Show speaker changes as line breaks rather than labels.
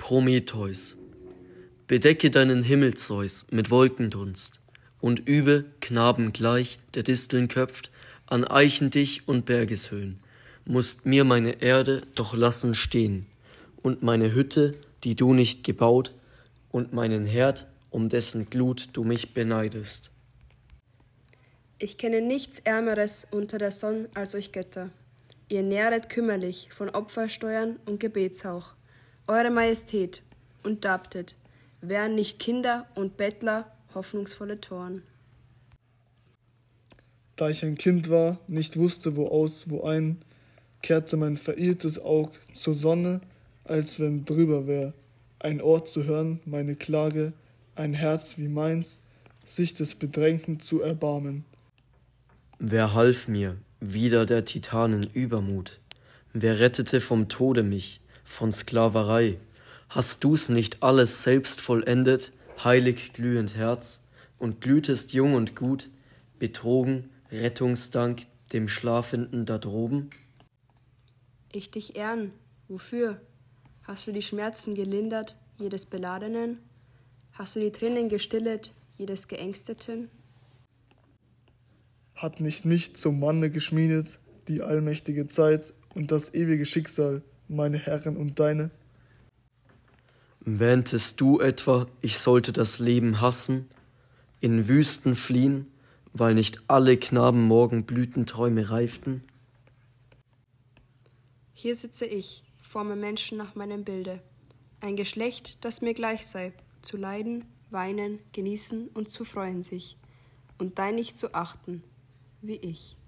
Prometheus, bedecke deinen Himmel, Zeus, mit Wolkendunst und übe, Knaben gleich, der Disteln köpft, an Eichen dich und Bergeshöhen, musst mir meine Erde doch lassen stehen und meine Hütte, die du nicht gebaut, und meinen Herd, um dessen Glut du mich beneidest.
Ich kenne nichts Ärmeres unter der Sonne als euch Götter. Ihr nähret kümmerlich von Opfersteuern und Gebetshauch. Eure Majestät und dabtet, wären nicht Kinder und Bettler hoffnungsvolle Toren.
Da ich ein Kind war, nicht wusste, wo aus, wo ein, kehrte mein verirrtes Aug zur Sonne, als wenn drüber wär ein Ohr zu hören, meine Klage, ein Herz wie meins, sich des Bedrängten zu erbarmen.
Wer half mir, wider der Titanen Übermut? Wer rettete vom Tode mich, von Sklaverei? Hast du's nicht alles selbst vollendet, heilig glühend Herz, und glühtest jung und gut, betrogen, Rettungsdank dem Schlafenden da droben?
Ich dich ehren, wofür? Hast du die Schmerzen gelindert, jedes Beladenen? Hast du die Tränen gestillet, jedes Geängsteten?
Hat nicht mich zum Manne geschmiedet, die allmächtige Zeit und das ewige Schicksal, meine Herren und deine?
Wähntest du etwa, ich sollte das Leben hassen, in Wüsten fliehen, weil nicht alle Knaben morgen Blütenträume reiften?
Hier sitze ich, forme Menschen nach meinem Bilde, ein Geschlecht, das mir gleich sei, zu leiden, weinen, genießen und zu freuen sich, und dein nicht zu achten, wie ich.